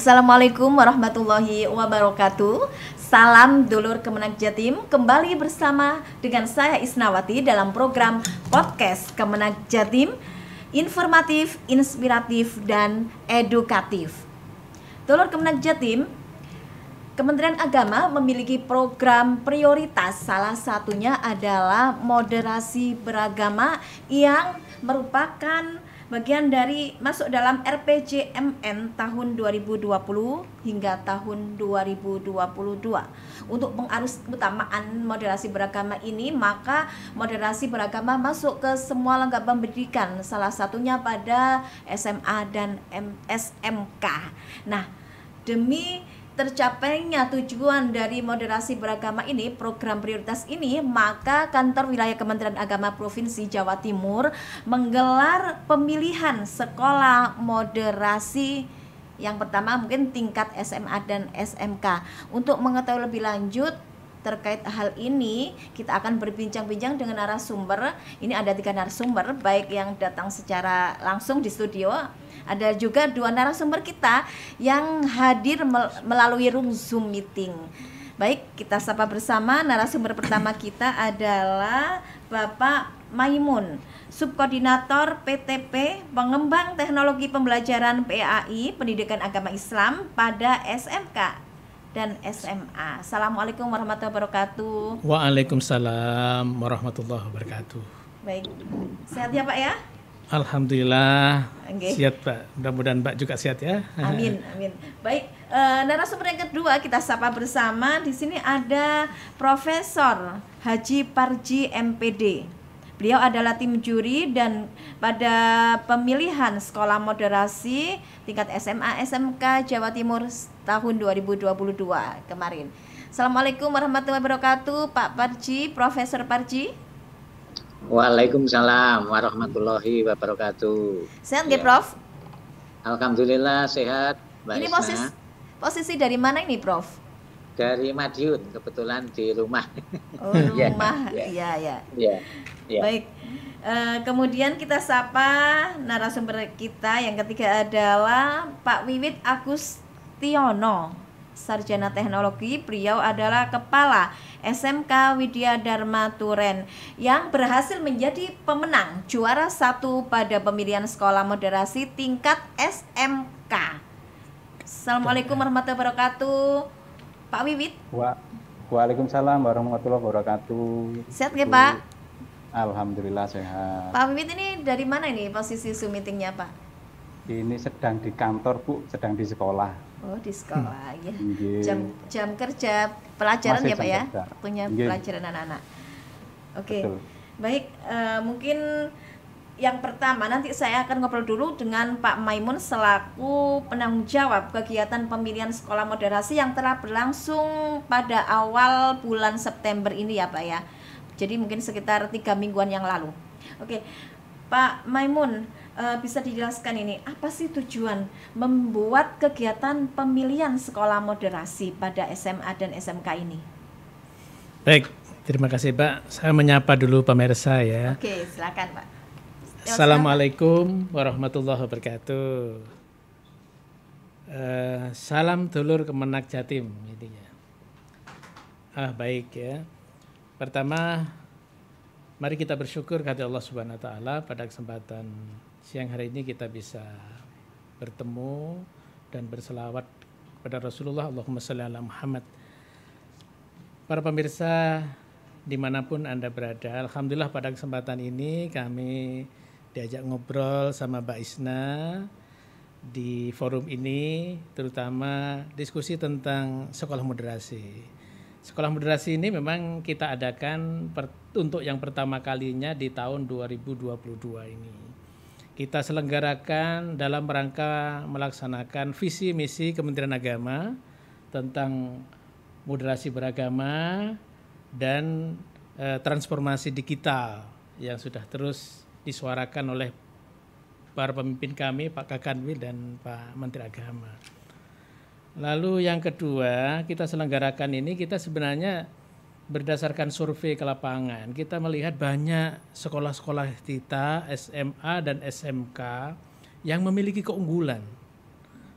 Assalamualaikum warahmatullahi wabarakatuh. Salam dulur Kemenag Jatim. Kembali bersama dengan saya Isnawati dalam program podcast Kemenag Jatim, informatif, inspiratif, dan edukatif. Dulur Kemenag Jatim, Kementerian Agama memiliki program prioritas, salah satunya adalah moderasi beragama yang merupakan bagian dari masuk dalam RPJMN tahun 2020 hingga tahun 2022. Untuk mengarus utamaan moderasi beragama ini, maka moderasi beragama masuk ke semua lembaga pendidikan, salah satunya pada SMA dan SMK. Nah, demi tercapainya tujuan dari moderasi beragama ini, program prioritas ini, maka kantor wilayah Kementerian Agama Provinsi Jawa Timur menggelar pemilihan sekolah moderasi yang pertama mungkin tingkat SMA dan SMK. Untuk mengetahui lebih lanjut terkait hal ini, kita akan berbincang-bincang dengan narasumber. Ini ada 3 narasumber, baik yang datang secara langsung di studio, ada juga 2 narasumber kita yang hadir melalui room Zoom meeting. Baik, kita sapa bersama. Narasumber pertama kita adalah Bapak Maimun, Subkoordinator PTP Pengembang Teknologi Pembelajaran PAI Pendidikan Agama Islam pada SMK dan SMA. Assalamualaikum warahmatullahi wabarakatuh. Waalaikumsalam warahmatullahi wabarakatuh. Baik, sehat ya Pak ya? Alhamdulillah, okay. Sihat Pak. Mudah-mudahan Mbak juga sehat ya. Amin, amin. Baik, narasumber yang kedua kita sapa bersama. Di sini ada Profesor Haji Parji MPD. Beliau adalah tim juri dan pada pemilihan sekolah moderasi tingkat SMA SMK Jawa Timur tahun 2022 kemarin. Assalamualaikum warahmatullahi wabarakatuh, Pak Parji, Profesor Parji. Waalaikumsalam warahmatullahi wabarakatuh. Sehat nggih, Prof? Alhamdulillah sehat, Mbak Ini Isna. posisi dari mana ini, Prof? Dari Madiun, kebetulan di rumah. Oh, rumah. Iya. Baik. Kemudian kita sapa narasumber kita yang ketiga adalah Pak Wiwit Agustiono, Sarjana Teknologi. Beliau adalah Kepala SMK Widya Dharma Turen yang berhasil menjadi pemenang juara 1 pada pemilihan sekolah moderasi tingkat SMK. Assalamualaikum warahmatullahi wabarakatuh, Pak Wiwit. Waalaikumsalam warahmatullahi wabarakatuh. Sehat nggih, Pak? Alhamdulillah sehat. Pak Wiwit ini dari mana ini posisi Zoom meetingnya, Pak? Ini sedang di kantor, Bu, sedang di sekolah. Oh, di sekolah ya. Jam kerja pelajaran Masih ya, Pak ya? kerja. Waktunya pelajaran anak-anak. Oke. Betul. Baik, mungkin yang pertama nanti saya akan ngobrol dulu dengan Pak Maimun selaku penanggung jawab kegiatan pemilihan sekolah moderasi yang telah berlangsung pada awal bulan September ini ya, Pak ya. Jadi mungkin sekitar 3 mingguan yang lalu. Oke. Pak Maimun, bisa dijelaskan ini apa sih tujuan membuat kegiatan pemilihan sekolah moderasi pada SMA dan SMK ini? Baik, terima kasih Pak. Saya menyapa dulu pemirsa ya. Oke, silakan Pak. Assalamualaikum warahmatullahi wabarakatuh. Salam dulur Kemenag Jatim intinya. Baik ya. Pertama, mari kita bersyukur kepada Allah Subhanahu wa taala pada kesempatan siang hari ini kita bisa bertemu dan berselawat kepada Rasulullah. Allahumma shalli ala Muhammad. Para pemirsa dimanapun Anda berada, alhamdulillah pada kesempatan ini kami diajak ngobrol sama Mbak Isna di forum ini, terutama diskusi tentang sekolah moderasi. Sekolah moderasi ini memang kita adakan untuk yang pertama kalinya di tahun 2022 ini. Kita selenggarakan dalam rangka melaksanakan visi misi Kementerian Agama tentang moderasi beragama dan transformasi digital yang sudah terus disuarakan oleh para pemimpin kami, Pak Kakanwil dan Pak Menteri Agama. Lalu yang kedua, kita selenggarakan ini kita sebenarnya berdasarkan survei ke lapangan. Kita melihat banyak sekolah-sekolah kita SMA dan SMK yang memiliki keunggulan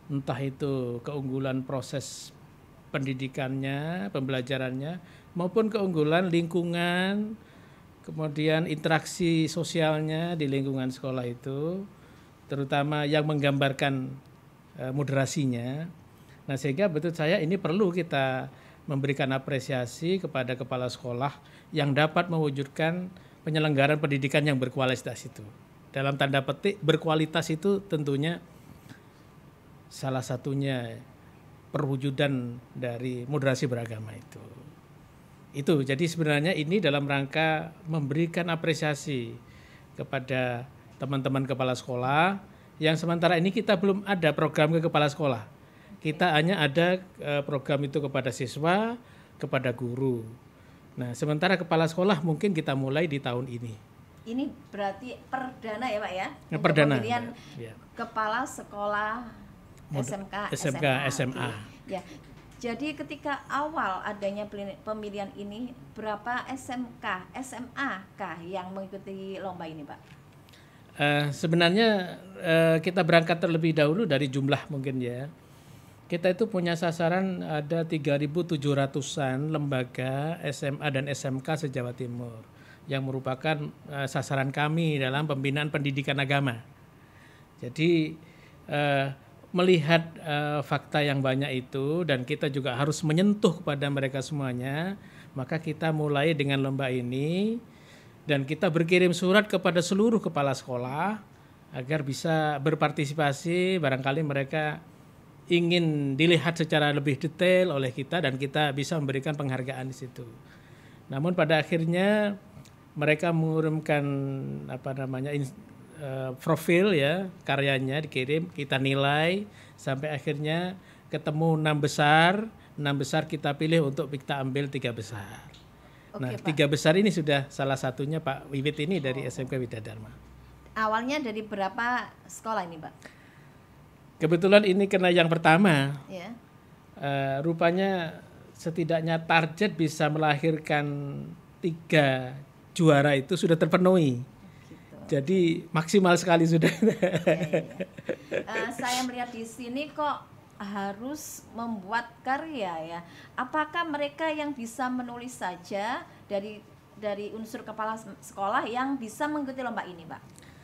entah itu keunggulan proses pendidikannya, pembelajarannya, maupun keunggulan lingkungan, kemudian interaksi sosialnya di lingkungan sekolah itu, terutama yang menggambarkan moderasinya. Nah, sehingga menurut saya ini perlu kita memberikan apresiasi kepada kepala sekolah yang dapat mewujudkan penyelenggaraan pendidikan yang berkualitas itu. Dalam tanda petik berkualitas itu tentunya salah satunya perwujudan dari moderasi beragama itu. Jadi sebenarnya ini dalam rangka memberikan apresiasi kepada teman-teman kepala sekolah yang sementara ini kita belum ada program ke kepala sekolah. Kita hanya ada program itu kepada siswa, kepada guru. Nah, sementara kepala sekolah mungkin kita mulai di tahun ini. Ini berarti perdana ya Pak ya? Perdana. Pemilihan kepala sekolah SMK, SMA. Ya. Jadi ketika awal adanya pemilihan ini, berapa SMK, SMA kah yang mengikuti lomba ini Pak? Sebenarnya kita berangkat terlebih dahulu dari jumlah mungkin ya. Kita itu punya sasaran ada 3.700-an lembaga SMA dan SMK se-Jawa Timur yang merupakan sasaran kami dalam pembinaan pendidikan agama. Jadi melihat fakta yang banyak itu dan kita juga harus menyentuh kepada mereka semuanya, maka kita mulai dengan lomba ini dan kita berkirim surat kepada seluruh kepala sekolah agar bisa berpartisipasi. Barangkali mereka ingin dilihat secara lebih detail oleh kita dan kita bisa memberikan penghargaan di situ. Namun pada akhirnya mereka mengirimkan profil ya, karyanya dikirim, kita nilai sampai akhirnya ketemu 6 besar kita pilih untuk kita ambil 3 besar. Oke, nah, Pak. 3 besar ini sudah salah satunya Pak Wiwit ini dari SMK Widadharma. Awalnya dari berapa sekolah ini Pak? Kebetulan ini kena yang pertama. Ya. Rupanya setidaknya target bisa melahirkan 3 juara itu sudah terpenuhi. Jadi maksimal sekali sudah. Saya melihat di sini kok harus membuat karya ya. Apakah mereka yang bisa menulis saja dari unsur kepala sekolah yang bisa mengikuti lomba ini, Pak?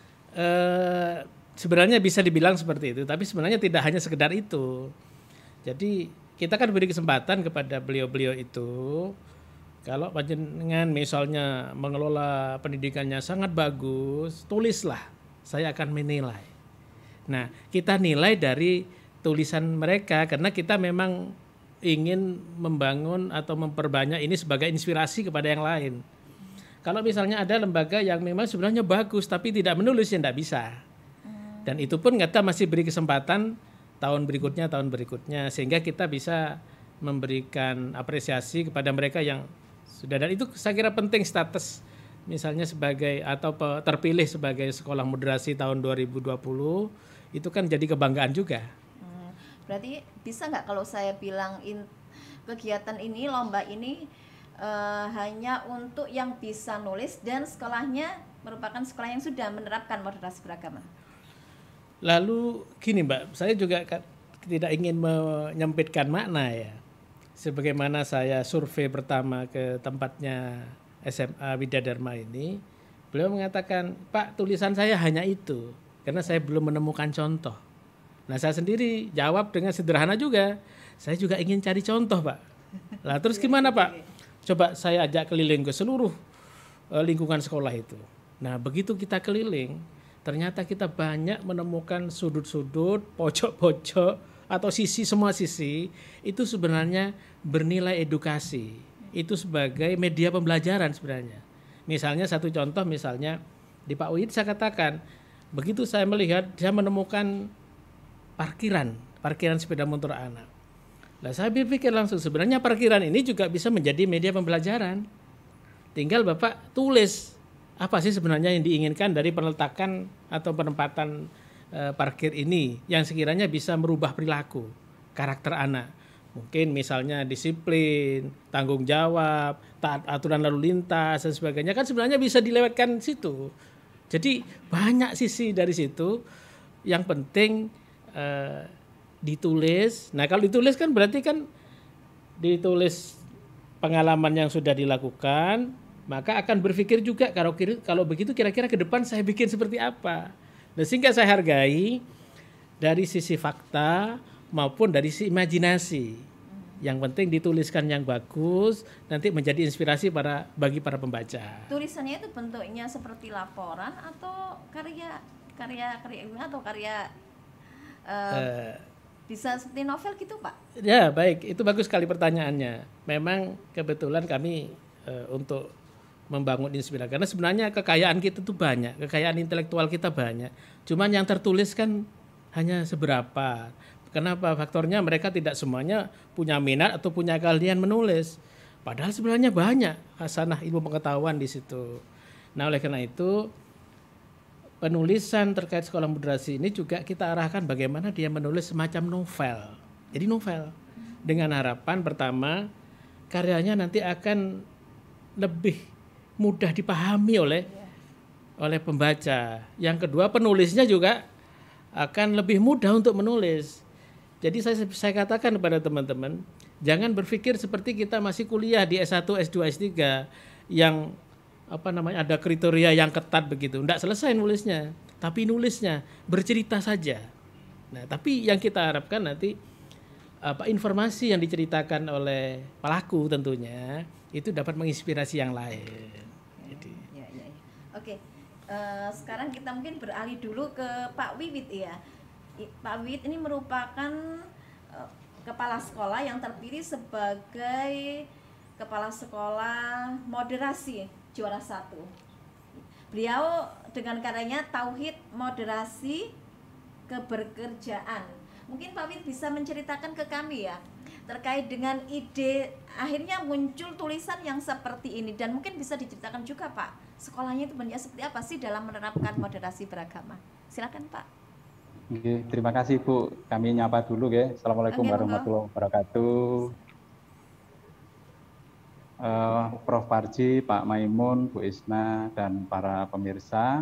Sebenarnya bisa dibilang seperti itu, tapi sebenarnya tidak hanya sekedar itu. Jadi kita kan beri kesempatan kepada beliau-beliau itu. Kalau panjenengan misalnya mengelola pendidikannya sangat bagus, tulislah, saya akan menilai. Nah, kita nilai dari tulisan mereka karena kita memang ingin membangun atau memperbanyak ini sebagai inspirasi kepada yang lain. Kalau misalnya ada lembaga yang memang sebenarnya bagus tapi tidak menulis, ya tidak bisa. Dan itu pun kita masih beri kesempatan tahun berikutnya, sehingga kita bisa memberikan apresiasi kepada mereka yang sudah, dan itu saya kira penting status misalnya sebagai atau terpilih sebagai sekolah moderasi tahun 2020 itu kan jadi kebanggaan juga. Berarti bisa nggak kalau saya bilang kegiatan ini, lomba ini hanya untuk yang bisa nulis dan sekolahnya merupakan sekolah yang sudah menerapkan moderasi beragama? Lalu gini Mbak, saya juga tidak ingin menyempitkan makna ya. Sebagaimana saya survei pertama ke tempatnya SMA Widadharma ini, beliau mengatakan, Pak, tulisan saya hanya itu, karena saya belum menemukan contoh. Nah, saya sendiri jawab dengan sederhana juga, saya juga ingin cari contoh, Pak. Lah terus gimana, Pak? Coba saya ajak keliling ke seluruh lingkungan sekolah itu. Nah, begitu kita keliling, ternyata kita banyak menemukan sudut-sudut, pojok-pojok, atau semua sisi itu sebenarnya bernilai edukasi. Itu sebagai media pembelajaran sebenarnya. Misalnya satu contoh, misalnya di Pak Wid saya katakan, begitu saya melihat, saya menemukan parkiran sepeda motor anak. Lah saya berpikir langsung, sebenarnya parkiran ini juga bisa menjadi media pembelajaran. Tinggal Bapak tulis apa sih sebenarnya yang diinginkan dari peneletakan atau penempatan parkir ini yang sekiranya bisa merubah perilaku karakter anak. Mungkin misalnya disiplin, tanggung jawab, taat aturan lalu lintas dan sebagainya, kan sebenarnya bisa dilewatkan situ. Jadi banyak sisi dari situ. Yang penting ditulis. Nah, kalau ditulis kan berarti kan ditulis pengalaman yang sudah dilakukan, maka akan berpikir juga kalau begitu kira-kira ke depan saya bikin seperti apa. Nah, sehingga saya hargai dari sisi fakta maupun dari sisi imajinasi. Yang penting dituliskan yang bagus, nanti menjadi inspirasi bagi para pembaca. Tulisannya itu bentuknya seperti laporan atau karya ilmiah atau karya bisa seperti novel gitu, Pak? Ya, baik. Itu bagus sekali pertanyaannya. Memang kebetulan kami untuk membangun inspirasi. Karena sebenarnya kekayaan kita tuh banyak, kekayaan intelektual kita banyak. Cuman yang tertulis kan hanya seberapa. Kenapa? Faktornya mereka tidak semuanya punya minat atau punya keahlian menulis. Padahal sebenarnya banyak hasanah ilmu pengetahuan di situ. Nah, oleh karena itu penulisan terkait sekolah moderasi ini juga kita arahkan bagaimana dia menulis semacam novel. Jadi novel dengan harapan pertama karyanya nanti akan lebih mudah dipahami oleh pembaca. Yang kedua, penulisnya juga akan lebih mudah untuk menulis. Jadi saya katakan kepada teman-teman, jangan berpikir seperti kita masih kuliah di S1, S2, S3 yang ada kriteria yang ketat begitu. Enggak selesai nulisnya, tapi nulisnya bercerita saja. Nah, tapi yang kita harapkan nanti informasi yang diceritakan oleh pelaku tentunya itu dapat menginspirasi yang lain. Jadi. Ya. Oke. Sekarang kita mungkin beralih dulu ke Pak Wiwit ya. Pak Wiwit ini merupakan kepala sekolah yang terpilih sebagai kepala sekolah moderasi juara 1. Beliau dengan karyanya Tauhid Moderasi Keberkerjaan. Mungkin Pak Wiwit bisa menceritakan ke kami ya terkait dengan ide akhirnya muncul tulisan yang seperti ini, dan mungkin bisa diceritakan juga Pak, sekolahnya itu bentuknya seperti apa sih dalam menerapkan moderasi beragama. Silakan Pak. Oke, terima kasih Bu. Kami nyapa dulu ya. Assalamualaikum warahmatullahi wabarakatuh. Prof. Parji, Pak Maimun, Bu Isna, dan para pemirsa.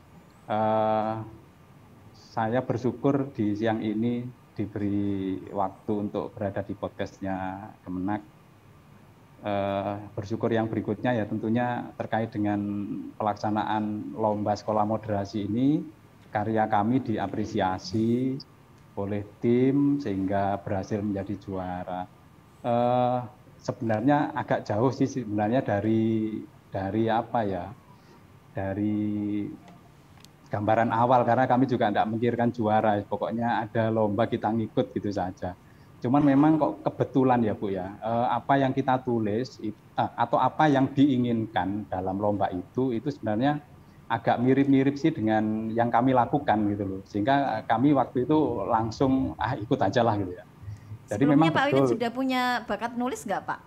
Saya bersyukur di siang ini diberi waktu untuk berada di podcastnya Kemenak. Bersyukur yang berikutnya ya tentunya terkait dengan pelaksanaan lomba sekolah moderasi ini. Karya kami diapresiasi oleh tim sehingga berhasil menjadi juara. Sebenarnya agak jauh sih sebenarnya dari gambaran awal, karena kami juga tidak memikirkan juara. Pokoknya ada lomba kita ngikut gitu saja. Cuman memang kok kebetulan ya Bu ya, apa yang kita tulis atau apa yang diinginkan dalam lomba itu sebenarnya agak mirip-mirip sih dengan yang kami lakukan gitu loh, sehingga kami waktu itu langsung ikut aja lah gitu ya. Jadi sebelumnya memang Pak Wiwit sudah punya bakat nulis nggak Pak?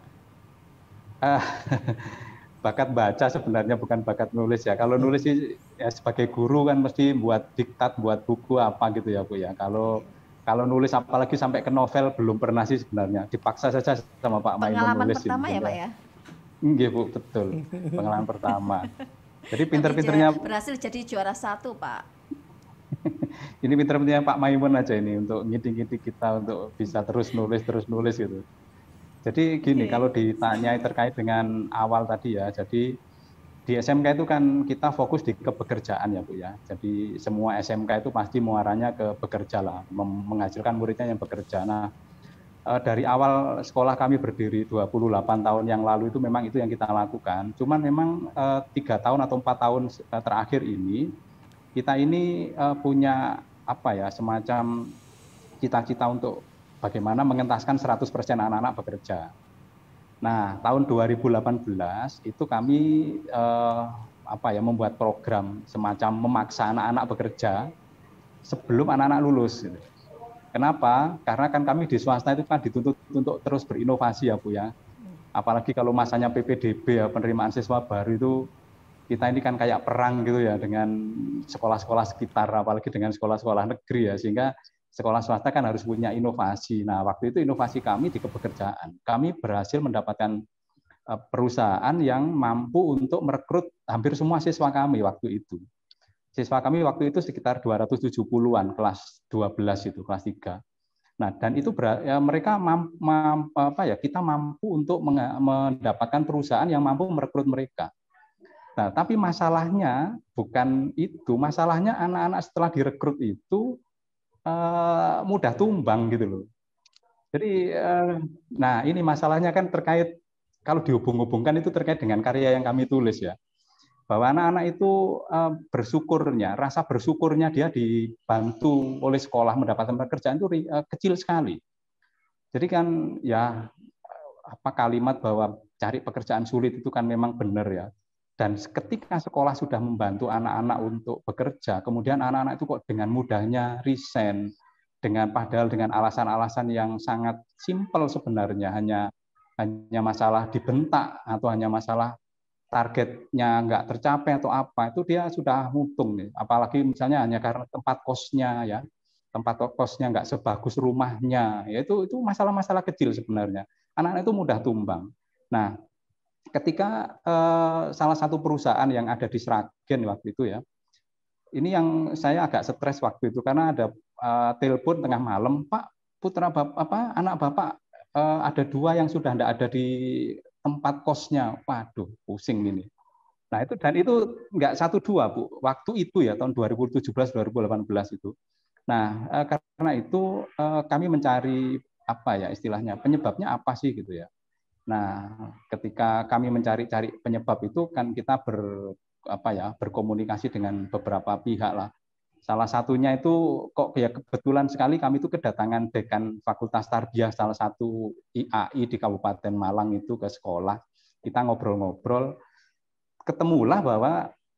Bakat baca sebenarnya, bukan bakat nulis ya. Kalau nulis sih ya sebagai guru kan mesti buat diktat, buat buku apa gitu ya Bu ya. Kalau nulis apalagi sampai ke novel belum pernah sih sebenarnya. Dipaksa saja sama Pak Maimun nulis. Pengalaman pertama ya Pak ya? Nggih Bu, betul. Pengalaman pertama. Jadi pinter-pinternya berhasil jadi juara 1 Pak. Ini pinter-pinternya Pak Maimun aja ini untuk ngidik-ngidik kita untuk bisa terus nulis gitu. Jadi gini, kalau ditanya terkait dengan awal tadi ya, jadi di SMK itu kan kita fokus di kepekerjaan ya Bu ya. Jadi semua SMK itu pasti muaranya ke bekerja lah, menghasilkan muridnya yang bekerja. Nah, dari awal sekolah kami berdiri 28 tahun yang lalu itu memang itu yang kita lakukan. Cuman memang 3 tahun atau 4 tahun terakhir ini kita ini punya semacam cita-cita untuk bagaimana mengentaskan 100% anak-anak bekerja. Nah, tahun 2018 itu kami membuat program semacam memaksa anak-anak bekerja sebelum anak-anak lulus gitu. Kenapa? Karena kan kami di swasta itu kan dituntut untuk terus berinovasi ya Bu ya. Apalagi kalau masanya PPDB ya, penerimaan siswa baru itu kita ini kan kayak perang gitu ya dengan sekolah-sekolah sekitar, apalagi dengan sekolah-sekolah negeri ya, sehingga sekolah swasta kan harus punya inovasi. Nah, waktu itu inovasi kami di kepekerjaan. Kami berhasil mendapatkan perusahaan yang mampu untuk merekrut hampir semua siswa kami waktu itu. Siswa kami waktu itu sekitar 270-an, kelas 12 itu, kelas 3. Nah, dan itu mereka kita mampu untuk mendapatkan perusahaan yang mampu merekrut mereka. Nah, tapi masalahnya bukan itu, masalahnya anak-anak setelah direkrut itu mudah tumbang gitu loh. Jadi, nah ini masalahnya kan terkait, kalau dihubung-hubungkan itu terkait dengan karya yang kami tulis ya. Bahwa anak-anak itu rasa bersyukurnya dia dibantu oleh sekolah mendapatkan pekerjaan itu kecil sekali. Jadi kan ya kalimat bahwa cari pekerjaan sulit itu kan memang benar ya. Dan ketika sekolah sudah membantu anak-anak untuk bekerja, kemudian anak-anak itu kok dengan mudahnya resign, padahal dengan alasan-alasan yang sangat simpel sebenarnya, hanya masalah dibentak atau hanya masalah targetnya nggak tercapai atau apa, itu dia sudah mutung nih. Apalagi misalnya hanya karena tempat kosnya nggak sebagus rumahnya, ya itu masalah-masalah kecil sebenarnya. Anak-anak itu mudah tumbang. Nah, ketika salah satu perusahaan yang ada di Sragen waktu itu ya, ini yang saya agak stres waktu itu karena ada telepon tengah malam, Pak, anak Bapak ada 2 yang sudah tidak ada di tempat kosnya. Waduh, pusing ini. Nah, itu nggak 1-2, Bu. Waktu itu ya tahun 2017-2018 itu. Nah, karena itu kami mencari istilahnya penyebabnya apa sih gitu ya. Nah, ketika kami mencari-cari penyebab itu kan kita berkomunikasi dengan beberapa pihak lah. Salah satunya itu kok ya kebetulan sekali kami itu kedatangan dekan Fakultas Tarbiyah salah satu IAI di Kabupaten Malang itu ke sekolah. Kita ngobrol-ngobrol, ketemulah bahwa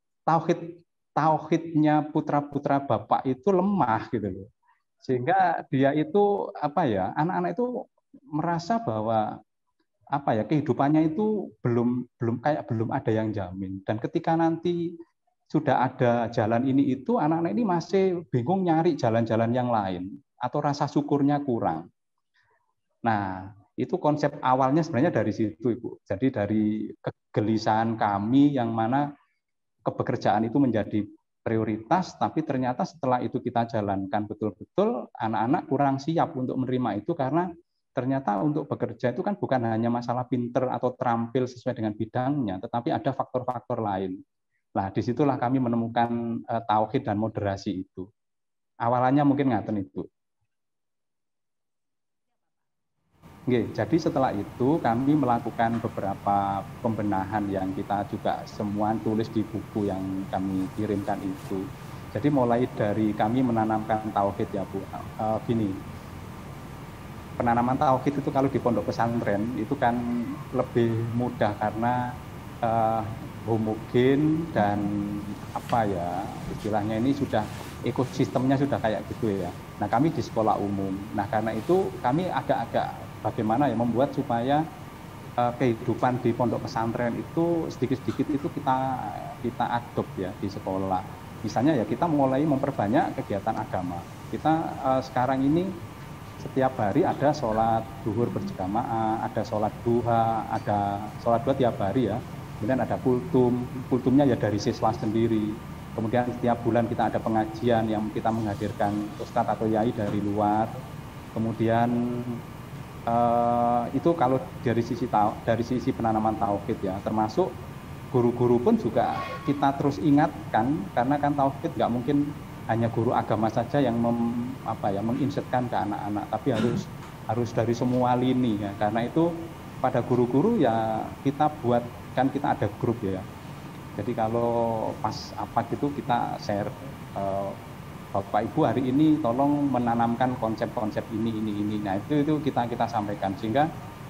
tauhidnya putra-putra Bapak itu lemah gitu loh. Sehingga dia itu anak-anak itu merasa bahwa kehidupannya itu belum ada yang jamin. Dan ketika nanti sudah ada jalan ini itu, anak-anak ini masih bingung nyari jalan-jalan yang lain atau rasa syukurnya kurang. Nah, itu konsep awalnya sebenarnya dari situ, Ibu. Jadi dari kegelisahan kami yang mana kepekerjaan itu menjadi prioritas, tapi ternyata setelah itu kita jalankan betul-betul, anak-anak kurang siap untuk menerima itu karena ternyata untuk bekerja itu kan bukan hanya masalah pinter atau terampil sesuai dengan bidangnya, tetapi ada faktor-faktor lain. Nah, disitulah kami menemukan tauhid dan moderasi itu. Awalannya mungkin ngaten itu. Oke, jadi setelah itu kami melakukan beberapa pembenahan yang kita juga semua tulis di buku yang kami kirimkan itu. Jadi mulai dari kami menanamkan tauhid ya Bu. Gini, penanaman tauhid itu kalau di pondok pesantren itu kan lebih mudah karena homogen dan istilahnya ini sudah ekosistemnya sudah kayak gitu ya. Nah, kami di sekolah umum. Nah, karena itu kami agak-agak bagaimana ya membuat supaya kehidupan di pondok pesantren itu sedikit-sedikit itu kita adopt ya di sekolah. Misalnya ya kita mulai memperbanyak kegiatan agama. Kita sekarang ini setiap hari ada sholat zuhur berjamaah, ada sholat duha, ada sholat duha tiap hari ya. Kemudian ada kultumnya ya dari siswa sendiri. Kemudian setiap bulan kita ada pengajian yang kita menghadirkan ustadz atau yai dari luar. Kemudian itu kalau dari sisi penanaman tauhid ya, termasuk guru-guru pun juga kita terus ingatkan karena kan tauhid nggak mungkin hanya guru agama saja yang menginsertkan ke anak-anak, tapi harus dari semua lini ya. Karena itu pada guru-guru ya kita buat, kan kita ada grup ya. Jadi kalau pas gitu kita share, Bapak Ibu hari ini tolong menanamkan konsep-konsep ini. Nah itu kita sampaikan sehingga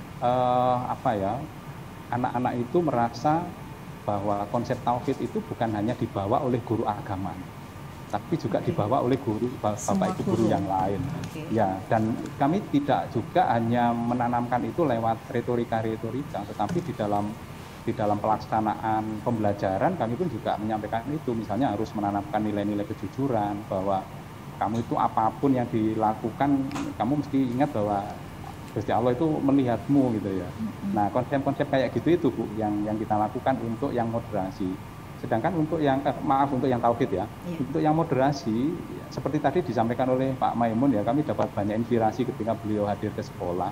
anak-anak itu merasa bahwa konsep tauhid itu bukan hanya dibawa oleh guru agama, tapi juga dibawa oleh Bapak Ibu guru yang lain. Okay. Ya, dan kami tidak juga hanya menanamkan itu lewat retorika, tetapi di dalam pelaksanaan pembelajaran kami pun juga menyampaikan itu. Misalnya harus menanamkan nilai-nilai kejujuran, bahwa kamu itu apapun yang dilakukan, kamu mesti ingat bahwa Gusti Allah itu melihatmu gitu ya. Nah, konsep-konsep kayak gitu itu Bu yang kita lakukan untuk yang moderasi. Sedangkan untuk yang untuk yang tauhid ya, untuk yang moderasi seperti tadi disampaikan oleh Pak Maimun ya, kami dapat banyak inspirasi ketika beliau hadir ke sekolah.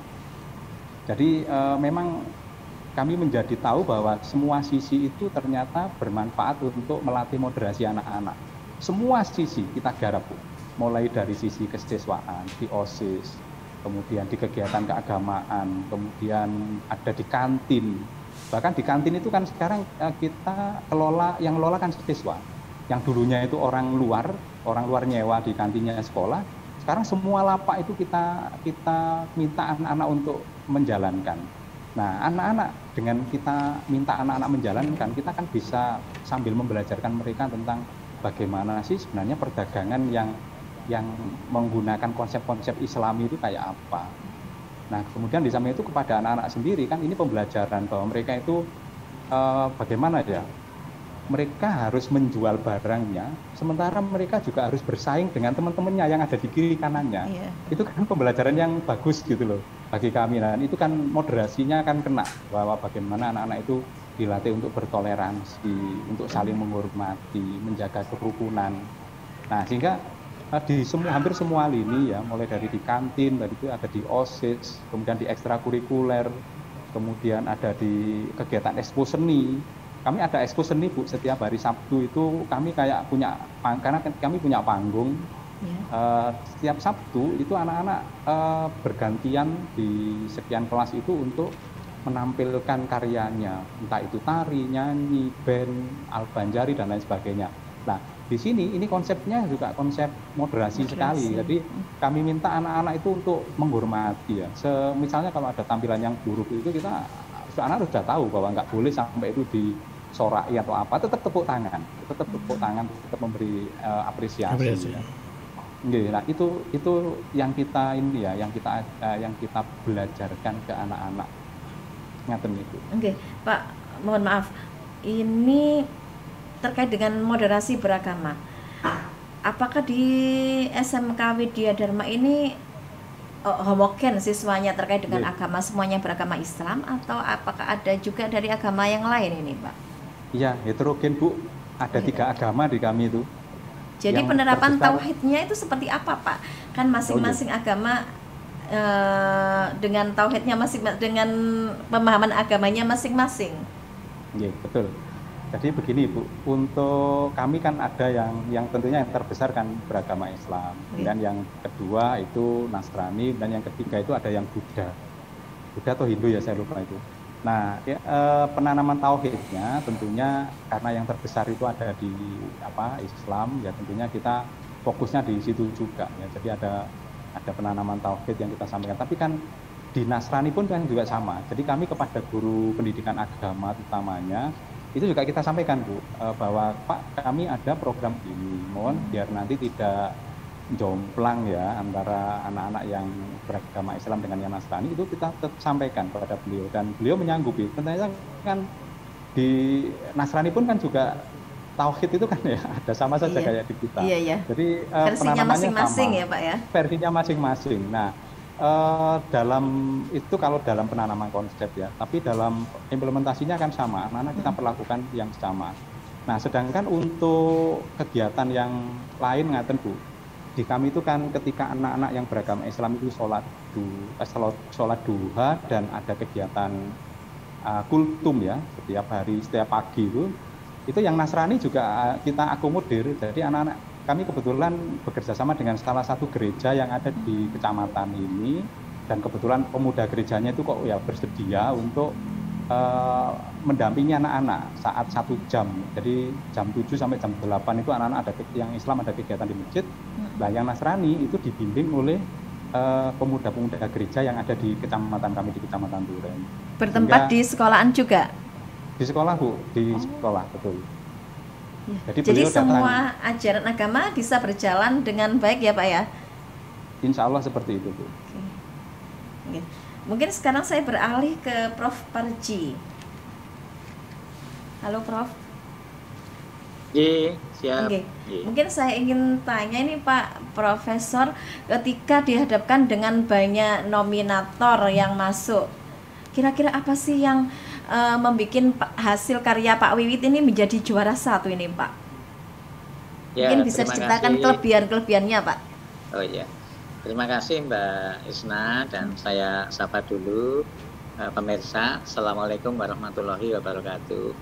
Jadi memang kami menjadi tahu bahwa semua sisi itu ternyata bermanfaat untuk melatih moderasi anak-anak. Semua sisi kita garap, Bu. Mulai dari sisi kesiswaan, di OSIS, kemudian di kegiatan keagamaan, kemudian ada di kantin. Bahkan di kantin itu kan sekarang kita yang kelola kan siswa. Yang dulunya itu orang luar nyewa di kantinnya sekolah. Sekarang semua lapak itu kita minta anak-anak untuk menjalankan. Nah, anak-anak dengan kita minta anak-anak menjalankan, kita kan bisa sambil membelajarkan mereka tentang bagaimana sih sebenarnya perdagangan yang menggunakan konsep-konsep Islami itu kayak apa. Nah, kemudian di samping itu kepada anak-anak sendiri kan ini pembelajaran bahwa mereka itu bagaimana ya, mereka harus menjual barangnya, sementara mereka juga harus bersaing dengan teman-temannya yang ada di kiri kanannya. Itu kan pembelajaran yang bagus gitu loh bagi kami. Nah, itu kan moderasinya kan kena bahwa bagaimana anak-anak itu dilatih untuk bertoleransi, untuk saling menghormati, menjaga kerukunan. Nah, sehingga hampir semua lini ya, mulai dari di kantin, tadi itu ada di OSIS, kemudian di ekstrakurikuler, kemudian ada di kegiatan expo seni. Kami ada expo seni, Bu, setiap hari Sabtu itu kami kayak karena kami punya panggung. Setiap Sabtu itu anak-anak bergantian di sekian kelas itu untuk menampilkan karyanya, entah itu tari, nyanyi, band, Al-Banjari dan lain sebagainya. Nah, di sini ini konsepnya juga konsep moderasi sekali. Jadi kami minta anak-anak itu untuk menghormati ya. Misalnya kalau ada tampilan yang buruk itu anak sudah tahu bahwa nggak boleh sampai itu disorai atau apa, tetap tepuk tangan, tetap memberi apresiasi. Ya. Nah, itu yang kita yang kita belajarkan ke anak-anak. Ngaten itu. Oke, Pak, mohon maaf. Ini terkait dengan moderasi beragama. Apakah di SMK Widya Dharma ini homogen siswanya terkait dengan agama, semuanya beragama Islam, atau apakah ada juga dari agama yang lain ini, Pak? Iya, heterogen, Bu. Ada 3 agama di kami itu. Jadi penerapan tauhidnya itu seperti apa, Pak? Kan masing-masing agama dengan tauhidnya dengan pemahaman agamanya masing-masing. Iya, betul. Jadi begini, Bu, untuk kami kan ada yang tentunya yang terbesar kan beragama Islam, dan yang kedua itu Nasrani, dan yang ketiga itu ada yang Buddha atau Hindu ya, saya lupa itu. Nah, penanaman tauhidnya tentunya karena yang terbesar itu ada di Islam, ya tentunya kita fokusnya di situ juga ya. Jadi ada penanaman tauhid yang kita sampaikan. Tapi kan di Nasrani pun kan juga sama. Jadi kami kepada guru pendidikan agama utamanya itu juga kita sampaikan, Bu, bahwa Pak, kami ada program ini, mohon biar nanti tidak jomplang ya antara anak-anak yang beragama Islam dengan yang Nasrani, itu kita tetap sampaikan kepada beliau, dan beliau menyanggupi. Ternyata kan di Nasrani pun kan juga tauhid itu kan ya ada sama saja kayak di kita. Jadi versinya masing-masing sama, ya, Pak ya. Versinya masing-masing. Nah, dalam itu kalau dalam penanaman konsep ya, tapi dalam implementasinya kan sama, anak-anak kita perlakukan yang sama. Nah, sedangkan untuk kegiatan yang lain ngaten, Bu, di kami itu kan ketika anak-anak yang beragama Islam itu sholat duha dan ada kegiatan kultum ya setiap pagi itu yang Nasrani juga kita akomodir. Jadi anak-anak kami kebetulan bekerja sama dengan salah satu gereja yang ada di kecamatan ini, dan kebetulan pemuda gerejanya itu kok ya bersedia untuk mendampingi anak-anak saat 1 jam. Jadi jam 7 sampai jam 8 itu anak-anak yang Islam ada kegiatan di masjid. Nah, yang Nasrani itu dibimbing oleh pemuda-pemuda gereja yang ada di kecamatan kami, di Kecamatan Duren. Bertempat di sekolahan juga? Di sekolah, Bu, di sekolah, betul. Ya. Jadi semua ajaran agama bisa berjalan dengan baik ya, Pak ya? Insya Allah seperti itu, Bu. Oke. Mungkin sekarang saya beralih ke Prof. Parji. Halo, Prof. Iya, siap. Oke. Mungkin saya ingin tanya ini, Pak Profesor, ketika dihadapkan dengan banyak nominator yang masuk, kira-kira apa sih yang membuat hasil karya Pak Wiwit ini menjadi juara 1 ini, Pak? Ya, Mungkin bisa terima diceritakan kasih. kelebihan-kelebihannya, Pak. Oh iya, terima kasih Mbak Isna, dan saya sapa dulu pemirsa. Assalamualaikum warahmatullahi wabarakatuh.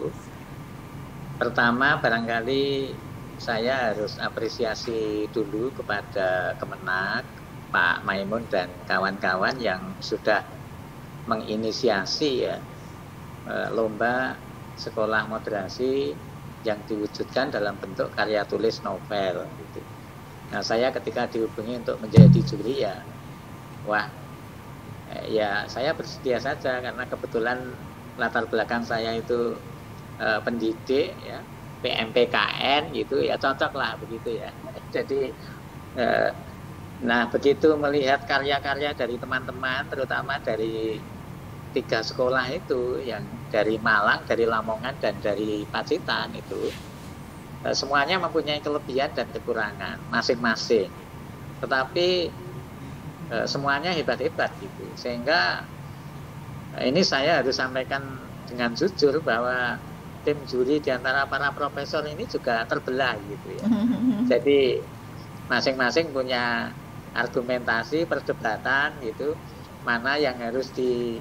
Pertama, barangkali saya harus apresiasi dulu kepada Kemenak, Pak Maimun dan kawan-kawan yang sudah menginisiasi ya lomba sekolah moderasi yang diwujudkan dalam bentuk karya tulis novel gitu. Nah, saya ketika dihubungi untuk menjadi juri ya, wah, ya saya bersedia saja karena kebetulan latar belakang saya itu pendidik ya, PMPKN gitu ya, cocok lah begitu ya. Jadi nah begitu melihat karya-karya dari teman-teman, terutama dari 3 sekolah itu, yang dari Malang, dari Lamongan, dan dari Pacitan itu, semuanya mempunyai kelebihan dan kekurangan masing-masing. Tetapi semuanya hebat-hebat gitu. Sehingga ini saya harus sampaikan dengan jujur bahwa tim juri di antara para profesor ini juga terbelah gitu ya. Jadi masing-masing punya argumentasi, perdebatan gitu, mana yang harus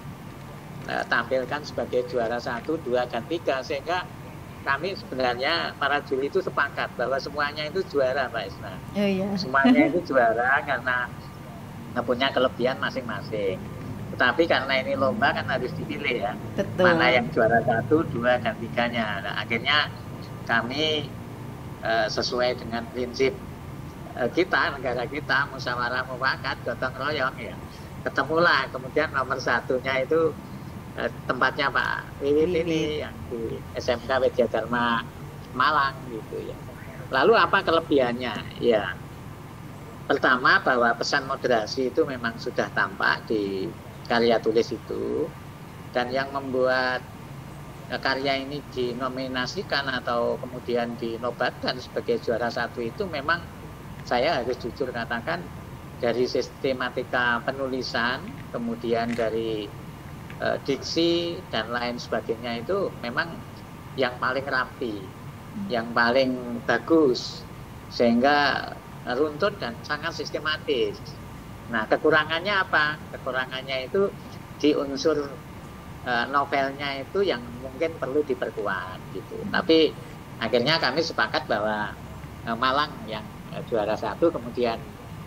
ditampilkan sebagai juara 1, 2, dan 3, sehingga kami sebenarnya para juri itu sepakat bahwa semuanya itu juara, Pak Isna. Oh, iya. Semuanya itu juara karena punya kelebihan masing-masing. Tetapi karena ini lomba kan harus dipilih ya. Betul. Mana yang juara 1, 2, dan 3-nya. Nah, akhirnya kami sesuai dengan prinsip kita, negara kita, musyawarah mufakat, gotong royong ya. Ketemulah kemudian nomor 1-nya itu tempatnya Pak Wiwit ini yang di SMK Widya Dharma Malang gitu ya. Lalu apa kelebihannya? Ya, pertama bahwa pesan moderasi itu memang sudah tampak di karya tulis itu, dan yang membuat karya ini dinominasikan atau kemudian dinobatkan sebagai juara 1 itu memang saya harus jujur katakan dari sistematika penulisan, kemudian dari diksi dan lain sebagainya itu memang yang paling rapi, yang paling bagus, sehingga runtut dan sangat sistematis. Nah, kekurangannya apa? Kekurangannya itu di unsur novelnya itu yang mungkin perlu diperkuat gitu. Tapi akhirnya kami sepakat bahwa Malang yang juara 1, kemudian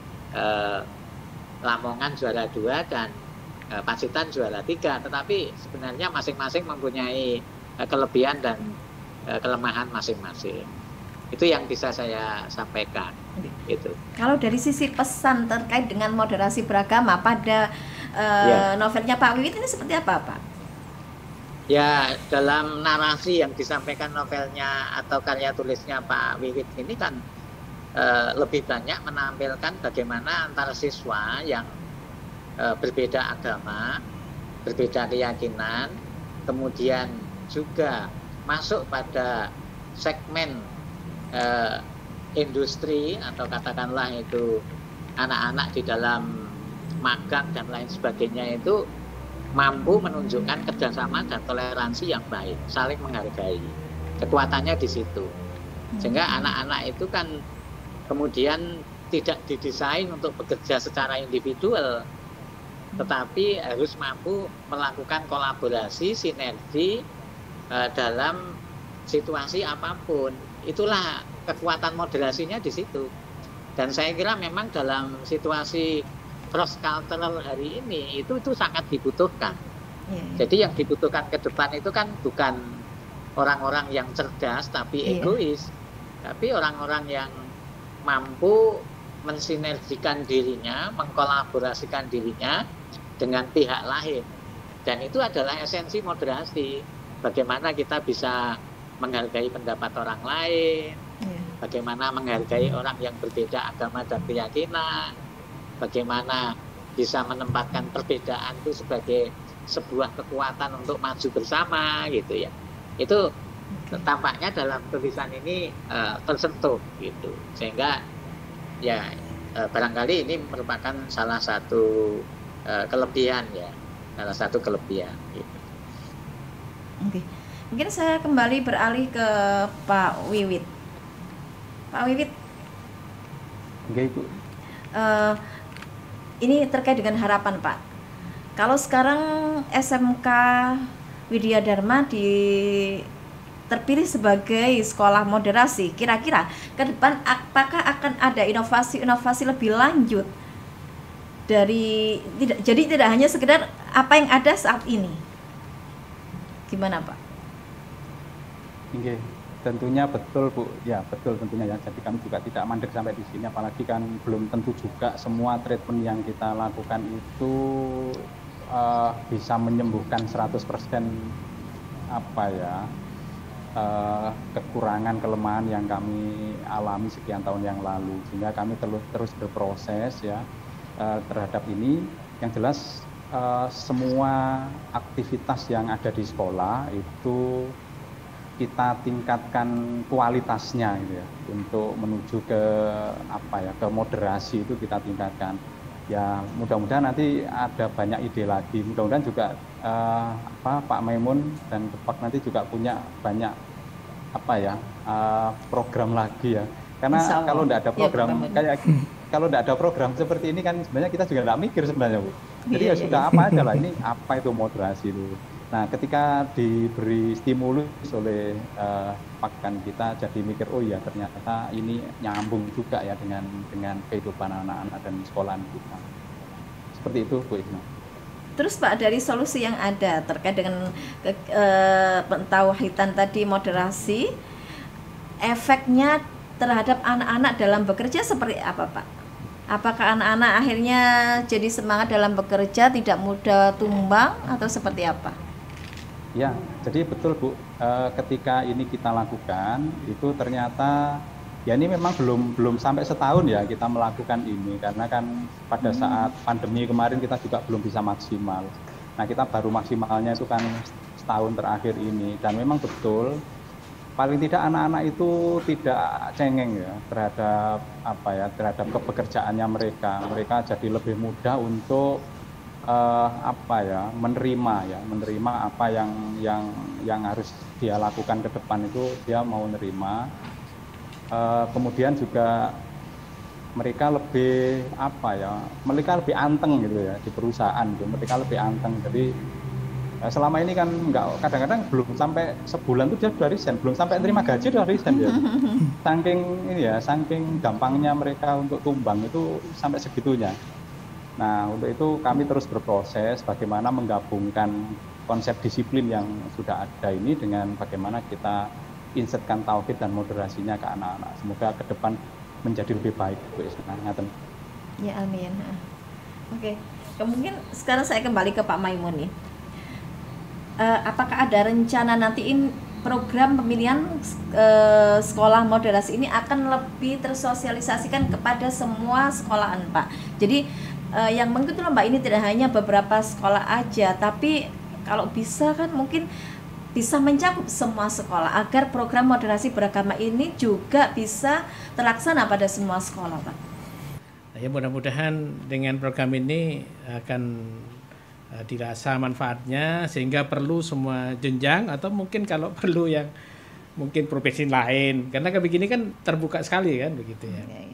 Lamongan juara 2, dan Pacitan juara 3, tetapi sebenarnya masing-masing mempunyai kelebihan dan kelemahan masing-masing. Itu yang bisa saya sampaikan. Gitu. Kalau dari sisi pesan terkait dengan moderasi beragama pada novelnya Pak Wiwit ini seperti apa, Pak? Ya, dalam narasi yang disampaikan novelnya atau karya tulisnya Pak Wiwit ini kan lebih banyak menampilkan bagaimana antara siswa yang berbeda agama, berbeda keyakinan, kemudian juga masuk pada segmen industri atau katakanlah itu anak-anak di dalam magang dan lain sebagainya, itu mampu menunjukkan kerjasama dan toleransi yang baik, saling menghargai. Kekuatannya di situ. Sehingga anak-anak itu kan kemudian tidak didesain untuk bekerja secara individual, tetapi harus mampu melakukan kolaborasi, sinergi dalam situasi apapun. Itulah kekuatan moderasinya di situ. Dan saya kira memang dalam situasi cross cultural hari ini itu sangat dibutuhkan. Jadi yang dibutuhkan ke depan itu kan bukan orang-orang yang cerdas tapi egois, tapi orang-orang yang mampu mensinergikan dirinya, mengkolaborasikan dirinya dengan pihak lain. Dan itu adalah esensi moderasi. Bagaimana kita bisa menghargai pendapat orang lain, bagaimana menghargai orang yang berbeda agama dan keyakinan, bagaimana bisa menempatkan perbedaan itu sebagai sebuah kekuatan untuk maju bersama gitu ya. Itu tampaknya dalam tulisan ini tersentuh gitu. Sehingga ya barangkali ini merupakan salah satu kelebihan ya, salah satu kelebihan gitu. Oke. Mungkin saya kembali beralih ke Pak Wiwit. Pak Wiwit, Oke, Ibu. ini terkait dengan harapan Pak. Kalau sekarang SMK Widya Dharma terpilih sebagai sekolah moderasi, kira-kira ke depan apakah akan ada inovasi-inovasi lebih lanjut dari tidak hanya sekedar apa yang ada saat ini? Gimana Pak? Oke, tentunya betul Bu, ya betul tentunya ya. Jadi kami juga tidak mandek sampai di sini, apalagi kan belum tentu juga semua treatment yang kita lakukan itu bisa menyembuhkan 100% apa ya kekurangan kelemahan yang kami alami sekian tahun yang lalu, sehingga kami terus berproses ya terhadap ini. Yang jelas semua aktivitas yang ada di sekolah itu kita tingkatkan kualitasnya gitu ya, untuk menuju ke apa ya, ke moderasi itu kita tingkatkan. Ya mudah-mudahan nanti ada banyak ide lagi. Mudah-mudahan juga Pak Maimun dan Pak nanti juga punya banyak apa ya program lagi ya. Karena kalau tidak ada program ya, kalau tidak ada program seperti ini kan sebenarnya kita juga tidak mikir sebenarnya Bu. Jadi ya sudah apa aja lah, ini apa itu moderasi itu. Nah ketika diberi stimulus oleh pakan kita jadi mikir, oh ya ternyata ini nyambung juga ya dengan kehidupan anak-anak dan sekolahan kita. Seperti itu Bu Isma. Terus Pak, dari solusi yang ada terkait dengan pentauhidan tadi, moderasi, efeknya terhadap anak-anak dalam bekerja seperti apa Pak? Apakah anak-anak akhirnya jadi semangat dalam bekerja, tidak mudah tumbang atau seperti apa? Ya, jadi betul Bu, ketika ini kita lakukan itu ternyata ya ini memang belum sampai setahun ya kita melakukan ini, karena kan pada saat pandemi kemarin kita juga belum bisa maksimal. Nah kita baru maksimalnya itu kan setahun terakhir ini, dan memang betul paling tidak anak-anak itu tidak cengeng ya terhadap apa ya, terhadap kepekerjaannya mereka jadi lebih mudah untuk apa ya, menerima apa yang harus dia lakukan ke depan, itu dia mau menerima. Kemudian juga mereka lebih apa ya, mereka lebih anteng gitu ya di perusahaan gitu. Mereka lebih anteng. Jadi selama ini kan kadang-kadang belum sampai sebulan tuh dia sudah resign, belum sampai terima gaji sudah resign ya. Saking ini ya, saking gampangnya mereka untuk tumbang itu sampai segitunya. Nah, untuk itu kami terus berproses bagaimana menggabungkan konsep disiplin yang sudah ada ini dengan bagaimana kita insertkan tauhid dan moderasinya ke anak-anak. Semoga ke depan menjadi lebih baik Bu Isma. Ya amin. Oke. Mungkin sekarang saya kembali ke Pak Maimun nih. Apakah ada rencana nantiin program pemilihan sekolah moderasi ini akan lebih tersosialisasikan kepada semua sekolahan Pak? Jadi yang begitu Mbak, ini tidak hanya beberapa sekolah aja, tapi kalau bisa kan mungkin bisa mencakup semua sekolah agar program moderasi beragama ini juga bisa terlaksana pada semua sekolah Pak. Ya mudah-mudahan dengan program ini akan dirasa manfaatnya, sehingga perlu semua jenjang, atau mungkin kalau perlu yang mungkin profesi lain, karena kayak begini kan terbuka sekali kan begitu ya. Ya.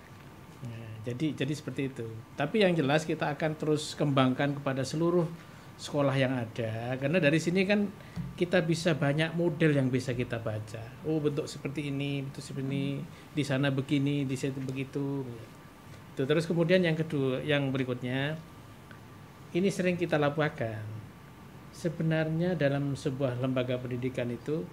Jadi seperti itu. Tapi yang jelas kita akan terus kembangkan kepada seluruh sekolah yang ada, karena dari sini kan kita bisa banyak model yang bisa kita baca. Oh bentuk seperti ini, bentuk seperti ini, di sana begini, di situ begitu. Itu. Terus kemudian yang kedua, yang berikutnya, ini sering kita lakukan. Sebenarnya dalam sebuah lembaga pendidikan itu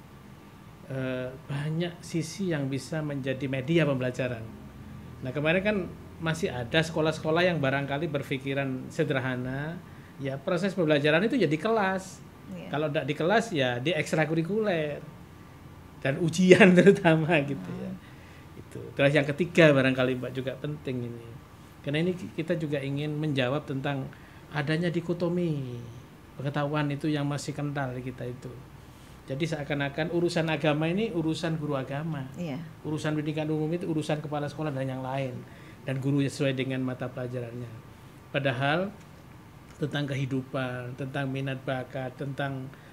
banyak sisi yang bisa menjadi media pembelajaran. Nah kemarin kan masih ada sekolah-sekolah yang barangkali berpikiran sederhana, ya proses pembelajaran itu jadi kelas. Kalau tidak di kelas ya di ekstrakurikuler dan ujian terutama gitu ya. Itu. Terus yang ketiga barangkali Mbak juga penting ini, karena ini kita juga ingin menjawab tentang adanya dikotomi pengetahuan itu yang masih kental kita itu. Jadi seakan-akan urusan agama ini urusan guru agama, urusan pendidikan umum itu urusan kepala sekolah dan yang lain, dan guru sesuai dengan mata pelajarannya. Padahal tentang kehidupan, tentang minat bakat, tentang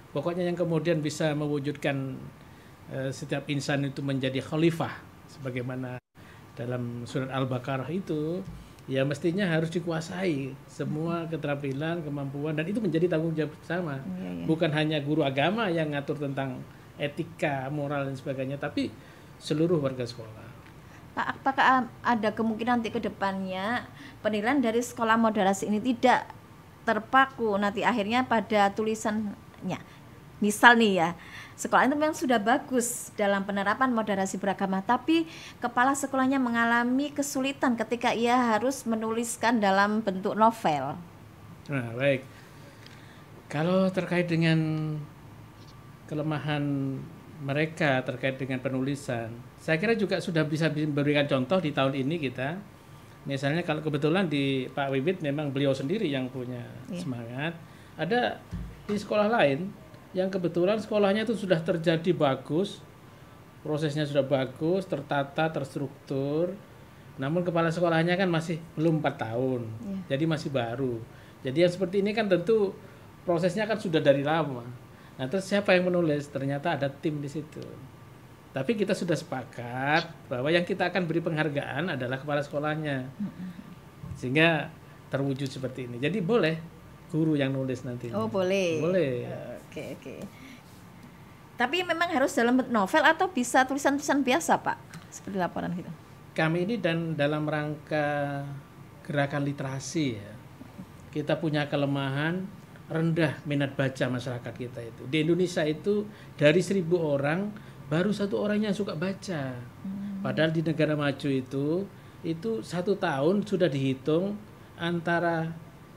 Pokoknya yang kemudian bisa mewujudkan setiap insan itu menjadi khalifah sebagaimana dalam surat Al-Baqarah itu, ya mestinya harus dikuasai semua keterampilan, kemampuan, dan itu menjadi tanggung jawab bersama. Bukan hanya guru agama yang ngatur tentang etika, moral dan sebagainya, tapi seluruh warga sekolah. Pak, apakah ada kemungkinan nanti ke depannya penilaian dari sekolah moderasi ini tidak terpaku nanti akhirnya pada tulisannya? Misal nih ya, sekolah itu memang sudah bagus dalam penerapan moderasi beragama, tapi kepala sekolahnya mengalami kesulitan ketika ia harus menuliskan dalam bentuk novel. Nah, baik. Kalau terkait dengan kelemahan mereka terkait dengan penulisan, saya kira juga sudah bisa memberikan contoh di tahun ini kita. Misalnya kalau kebetulan di Pak Wibit memang beliau sendiri yang punya semangat. Ada di sekolah lain yang kebetulan sekolahnya itu sudah terjadi bagus, prosesnya sudah bagus, tertata, terstruktur, namun kepala sekolahnya kan masih belum 4 tahun, jadi masih baru. Jadi yang seperti ini kan tentu prosesnya kan sudah dari lama. Nah terus siapa yang menulis? Ternyata ada tim di situ. Tapi kita sudah sepakat bahwa yang kita akan beri penghargaan adalah kepala sekolahnya, sehingga terwujud seperti ini. Jadi boleh guru yang nulis nanti. Oh boleh. Boleh. Oke. Tapi memang harus dalam bentuk novel atau bisa tulisan-tulisan biasa, Pak? Seperti laporan gitu. Kami ini dan dalam rangka gerakan literasi ya. Kita punya kelemahan rendah minat baca masyarakat kita itu. Di Indonesia itu dari 1.000 orang baru 1 orang yang suka baca. Padahal di negara maju itu 1 tahun sudah dihitung antara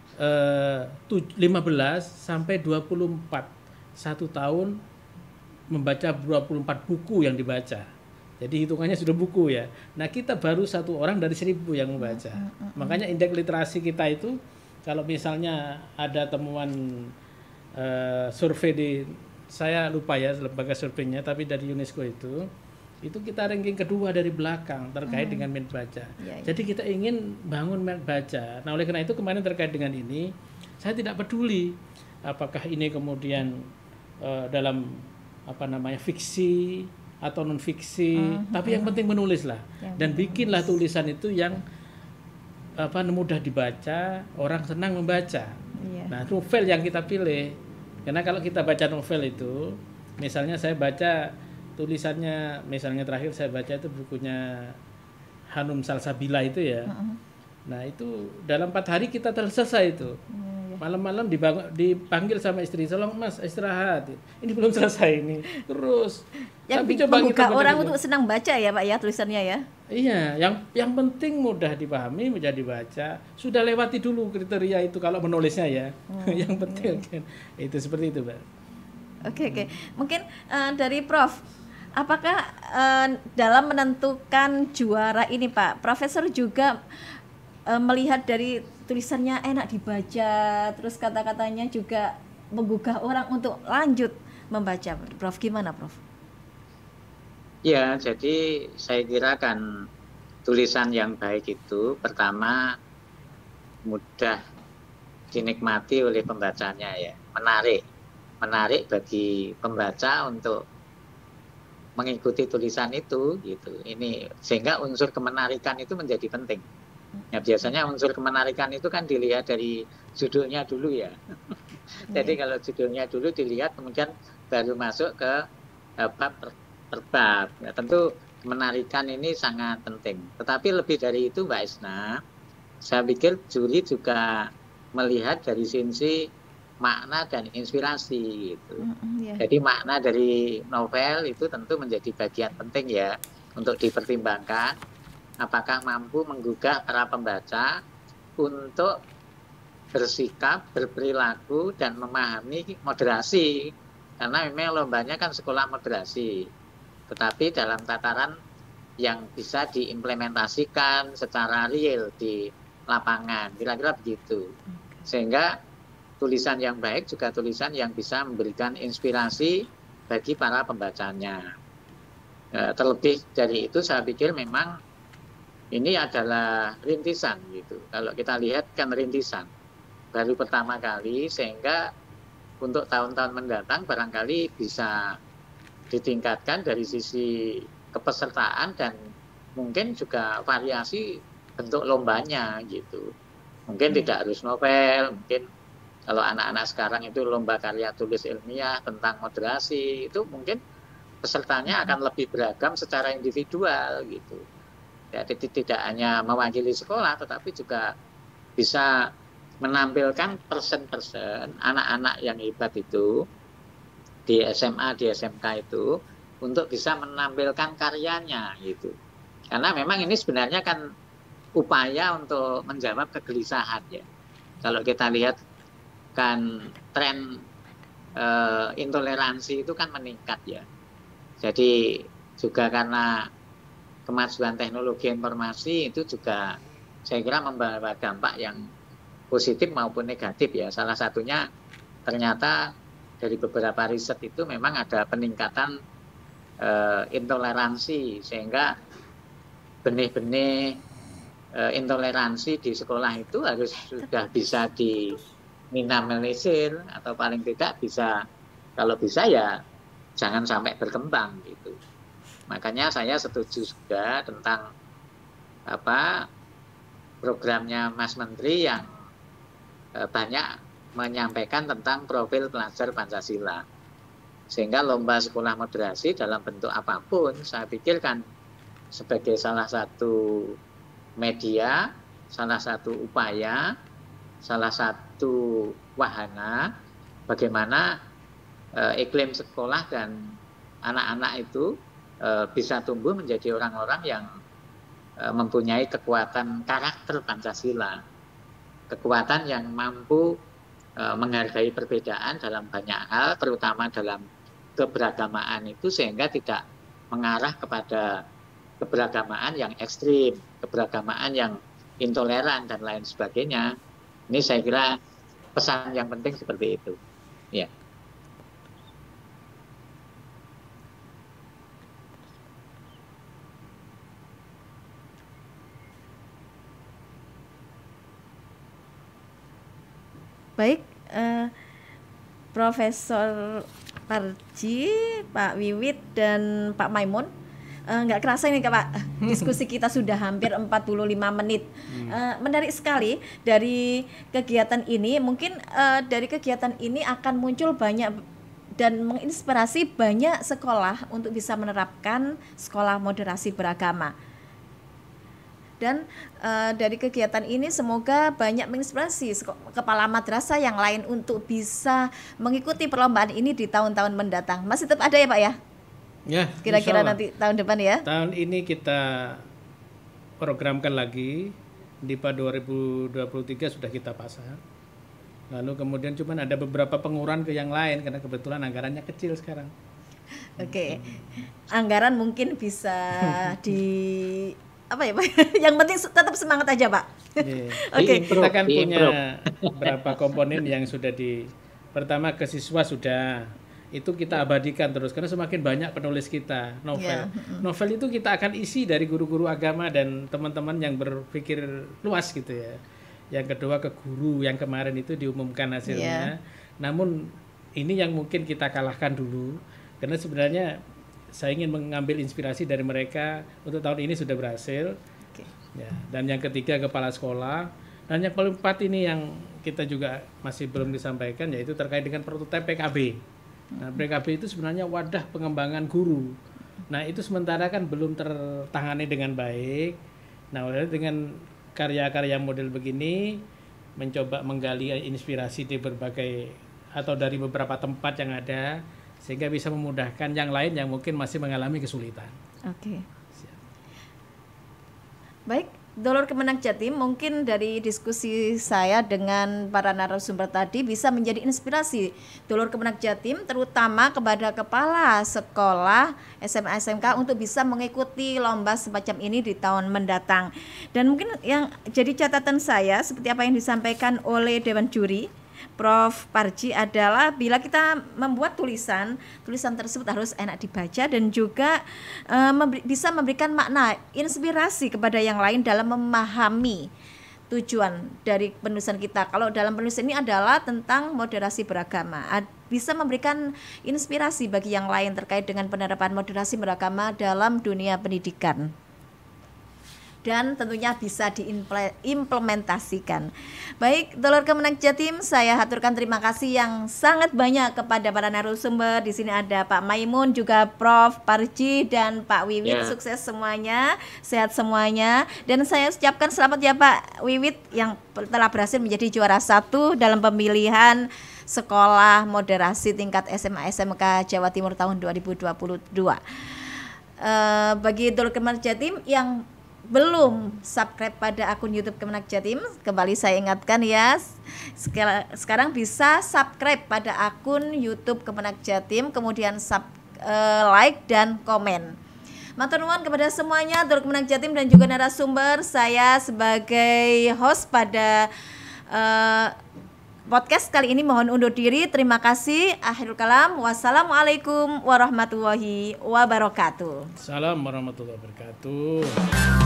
15 sampai 24. 1 tahun membaca 24 buku yang dibaca. Jadi hitungannya sudah buku ya. Nah kita baru 1 orang dari 1.000 yang membaca. Makanya indeks literasi kita itu kalau misalnya ada temuan survei di, saya lupa ya lembaga surveinya, tapi dari UNESCO itu kita ranking kedua dari belakang terkait dengan minat baca. Jadi kita ingin bangun minat baca. Nah oleh karena itu kemarin terkait dengan ini, saya tidak peduli apakah ini kemudian dalam fiksi atau non fiksi, tapi yang penting menulis lah dan bikinlah tulisan itu yang mudah dibaca, orang senang membaca. Nah novel yang kita pilih, karena kalau kita baca novel itu, misalnya saya baca tulisannya, misalnya terakhir saya baca itu bukunya Hanum Salsabila itu ya. Nah itu dalam 4 hari kita selesai itu. Malam-malam dipanggil sama istri, tolong Mas istirahat, ini belum selesai ini. Terus tapi coba kita orang untuk senang baca ya Pak ya tulisannya ya. Iya, yang penting mudah dipahami, mudah dibaca. Sudah lewati dulu kriteria itu kalau menulisnya ya. Yang penting kan itu seperti itu, Pak. Oke. Mungkin dari Prof, apakah dalam menentukan juara ini Pak, Profesor juga melihat dari tulisannya enak dibaca, terus kata-katanya juga menggugah orang untuk lanjut membaca. Prof, gimana Prof? Ya, jadi saya kira kan tulisan yang baik itu pertama mudah dinikmati oleh pembacanya ya, menarik bagi pembaca untuk mengikuti tulisan itu gitu. Ini sehingga unsur kemenarikan itu menjadi penting. Ya biasanya unsur kemenarikan itu kan dilihat dari judulnya dulu ya. Jadi kalau judulnya dulu dilihat kemudian baru masuk ke bab per bab. Ya, tentu kemenarikan ini sangat penting. Tetapi lebih dari itu Mbak Isna, saya pikir juri juga melihat dari sisi makna dan inspirasi gitu. Jadi makna dari novel itu tentu menjadi bagian penting ya untuk dipertimbangkan. Apakah mampu menggugah para pembaca untuk bersikap, berperilaku, dan memahami moderasi. Karena memang lombanya kan sekolah moderasi. Tetapi dalam tataran yang bisa diimplementasikan secara real di lapangan. Kira-kira begitu. Sehingga tulisan yang baik juga tulisan yang bisa memberikan inspirasi bagi para pembacanya. Terlebih dari itu saya pikir memang ini adalah rintisan gitu. Kalau kita lihat kan rintisan baru pertama kali, sehingga untuk tahun-tahun mendatang barangkali bisa ditingkatkan dari sisi kepesertaan dan mungkin juga variasi bentuk lombanya gitu. Mungkin tidak harus novel, mungkin kalau anak-anak sekarang itu lomba karya tulis ilmiah tentang moderasi, itu mungkin pesertanya akan lebih beragam secara individual gitu. Jadi tidak hanya mewakili sekolah, tetapi juga bisa menampilkan person-person anak-anak yang hebat itu di SMA, di SMK itu untuk bisa menampilkan karyanya gitu. Karena memang ini sebenarnya kan upaya untuk menjawab kegelisahan ya. Kalau kita lihat kan tren intoleransi itu kan meningkat ya. Jadi juga karena kemajuan teknologi informasi itu juga saya kira membawa dampak yang positif maupun negatif ya. Salah satunya ternyata dari beberapa riset itu memang ada peningkatan intoleransi sehingga benih-benih intoleransi di sekolah itu harus sudah bisa diminimalisir atau paling tidak bisa, kalau bisa ya jangan sampai berkembang gitu. Makanya saya setuju juga tentang programnya Mas Menteri yang banyak menyampaikan tentang profil pelajar Pancasila. Sehingga lomba sekolah moderasi dalam bentuk apapun saya pikir kan sebagai salah satu media, salah satu upaya, salah satu wahana bagaimana iklim sekolah dan anak-anak itu bisa tumbuh menjadi orang-orang yang mempunyai kekuatan karakter Pancasila, kekuatan yang mampu menghargai perbedaan dalam banyak hal, terutama dalam keberagamaan itu, sehingga tidak mengarah kepada keberagamaan yang ekstrim, keberagamaan yang intoleran dan lain sebagainya. Ini saya kira pesan yang penting seperti itu. Ya. Baik, Profesor Parji, Pak Wiwit, dan Pak Maimun. Nggak kerasa ini Pak, diskusi kita sudah hampir 45 menit. Menarik sekali dari kegiatan ini. Mungkin dari kegiatan ini akan muncul banyak dan menginspirasi banyak sekolah untuk bisa menerapkan sekolah moderasi beragama. Dan dari kegiatan ini semoga banyak menginspirasi kepala madrasah yang lain untuk bisa mengikuti perlombaan ini di tahun-tahun mendatang. Masih tetap ada ya Pak ya? Ya, kira-kira nanti tahun depan ya? Tahun ini kita programkan lagi, DIPA 2023 sudah kita pasang. Lalu kemudian cuman ada beberapa pengurangan ke yang lain karena kebetulan anggarannya kecil sekarang. Oke. Anggaran mungkin bisa apa ya Pak? Yang penting tetap semangat aja Pak. Oke. Kita kan punya beberapa komponen yang sudah pertama ke siswa sudah, itu kita abadikan terus karena semakin banyak penulis kita novel. Novel itu kita akan isi dari guru-guru agama dan teman-teman yang berpikir luas gitu ya. Yang kedua ke guru yang kemarin itu diumumkan hasilnya. Namun ini yang mungkin kita kalahkan dulu karena sebenarnya saya ingin mengambil inspirasi dari mereka. Untuk tahun ini sudah berhasil. Ya, dan yang ketiga kepala sekolah. Dan yang keempat ini yang kita juga masih belum disampaikan, yaitu terkait dengan prototipe PKB. Nah, PKB itu sebenarnya wadah pengembangan guru. Nah, itu sementara kan belum tertangani dengan baik. Nah, dengan karya-karya model begini, mencoba menggali inspirasi di berbagai atau dari beberapa tempat yang ada, sehingga bisa memudahkan yang lain yang mungkin masih mengalami kesulitan. Oke. Baik, Dulur Kemenak Jatim, mungkin dari diskusi saya dengan para narasumber tadi bisa menjadi inspirasi Dulur Kemenak Jatim, terutama kepada kepala sekolah SMA SMK untuk bisa mengikuti lomba semacam ini di tahun mendatang. Dan mungkin yang jadi catatan saya seperti apa yang disampaikan oleh Dewan Juri Prof. Parji adalah bila kita membuat tulisan tersebut harus enak dibaca dan juga bisa memberikan makna, inspirasi kepada yang lain dalam memahami tujuan dari penulisan kita. Kalau dalam penulisan ini adalah tentang moderasi beragama, bisa memberikan inspirasi bagi yang lain terkait dengan penerapan moderasi beragama dalam dunia pendidikan. Dan tentunya bisa diimplementasikan. Baik, Dulur Kemenak Jatim, saya haturkan terima kasih yang sangat banyak kepada para narasumber. Di sini ada Pak Maimun, juga Prof. Parji dan Pak Wiwit. Sukses semuanya, sehat semuanya. Dan saya ucapkan selamat ya Pak Wiwit yang telah berhasil menjadi juara 1 dalam pemilihan Sekolah Moderasi tingkat SMA SMK Jawa Timur tahun 2022. Bagi Dulur Kemenak Jatim yang belum subscribe pada akun YouTube Kemenak Jatim, kembali saya ingatkan ya, sekarang bisa subscribe pada akun YouTube Kemenak Jatim, kemudian like dan komen. Matur nuwun kepada semuanya, Dulur Kemenak Jatim dan juga narasumber. Saya sebagai host pada podcast kali ini mohon undur diri. Terima kasih. Akhirul kalam. Wassalamualaikum warahmatullahi wabarakatuh. Assalamualaikum warahmatullahi wabarakatuh.